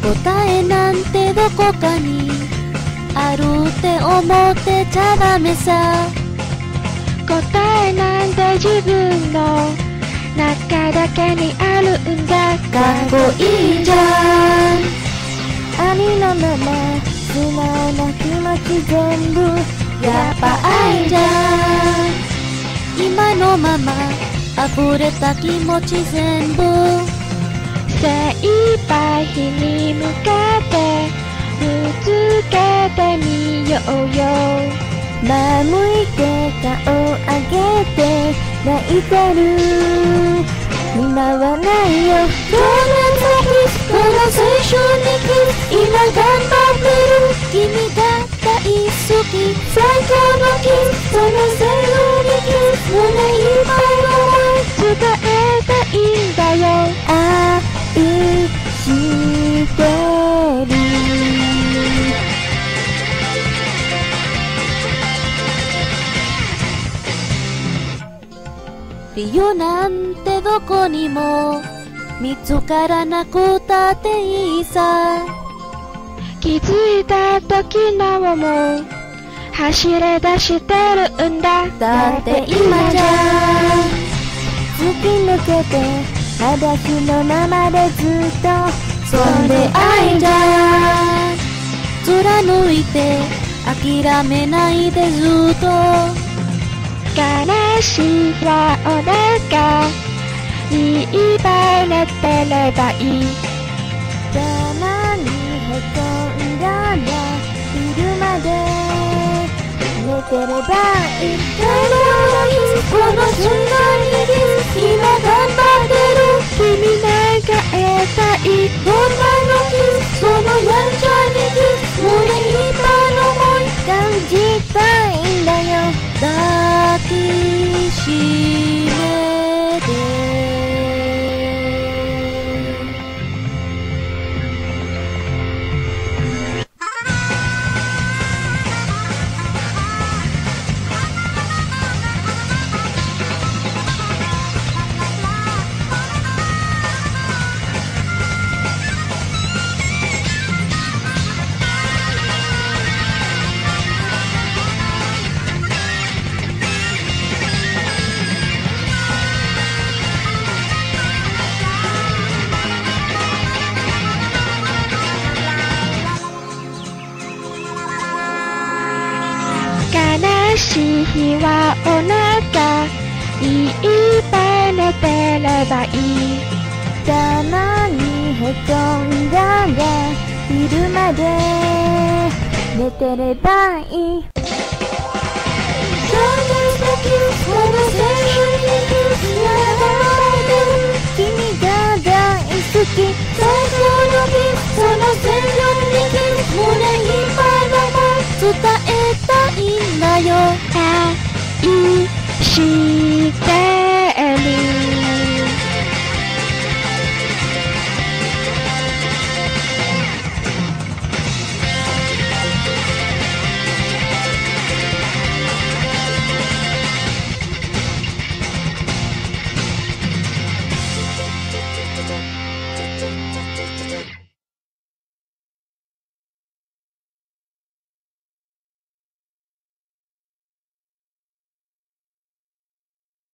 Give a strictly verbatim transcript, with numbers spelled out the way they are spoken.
答えなんてどこかにあるって思ってちゃダメさ。 答えなんて自分の中だけにあるんだ。 かっこいいじゃん。 ありのまま素直な気持ち全部やっぱ愛じゃん。今のまま溢れた気持ち全部精一杯日に向かってぶつけてみようよ。 前向いて顔上げて泣いてる今はないよ。 どんな時この青春にキス今頑張ってる君が大好き最高のキスその最後にキス胸いっぱいの思い伝えたいんだよ。 愛してる理由なんてどこにも見つからなくたっていいさ。 気づいた時の思う走れ出してるんだ。 だって今じゃ突き抜けて裸足のままでずっとそんで愛じゃん。貫いて諦めないでずっと悲しいはお腹いっぱい寝てればいい。 棚にへこんだら昼まで寝てればいい。 この瞬間に今頑張ってる君なんか得たい。 どんなのキスそのやんちゃにキス胸いっぱいの想い感じたいんだよ。 抱きしめて悲しい日はお腹いっぱい寝てればいい。 棚にへこんだら昼まで寝てればいい。君が大好き最高のキスその全力にキス胸いっぱいの想い伝えたいんだよ。 愛して